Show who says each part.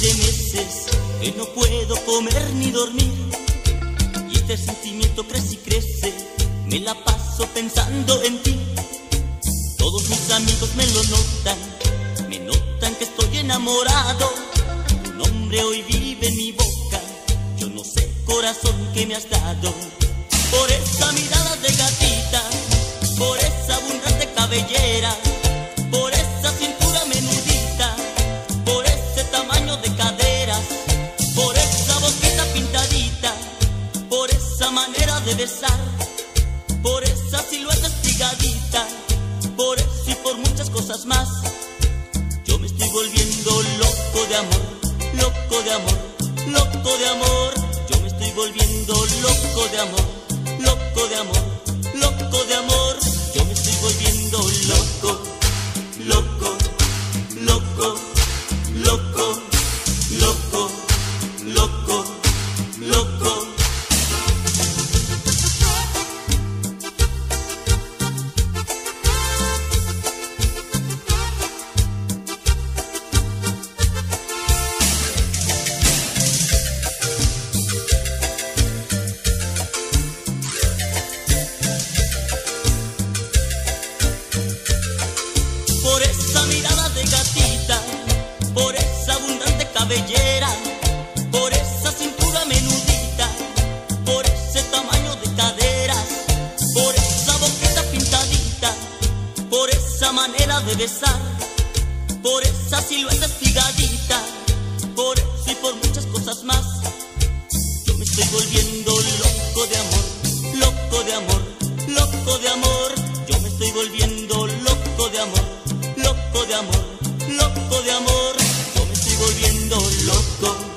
Speaker 1: de meses que no puedo comer ni dormir, y este sentimiento crece y crece, me la paso pensando en ti. Todos mis amigos me lo notan, me notan que estoy enamorado. Tu nombre hoy vive en mi boca, yo no sé, corazón, que me has dado. Por esa mirada de gatita, por esa abundante cabellera, por esa cintura menudita, por ese tamaño de caderas, por esa boquita pintadita, por esa manera de besar, por esa silueta espigadita, por eso y por muchas cosas más, yo me estoy volviendo loco de amor, loco de amor, loco de amor. Yo me estoy volviendo loco de amor, loco de amor, loco de amor. Yo me estoy volviendo loco, loco, loco, loco, loco, loco, loco. Por esa mirada de gatita, por esa abundante cabellera, por esa cintura menudita, por ese tamaño de caderas, por esa boquita pintadita, por esa manera de besar, por esa silueta espigadita, por eso y por muchas cosas más, yo me estoy volviendo loco de amor, loco de amor, loco de amor. Yo me estoy volviendo loco de amor, loco de amor, loco de amor. Yo me estoy volviendo loco.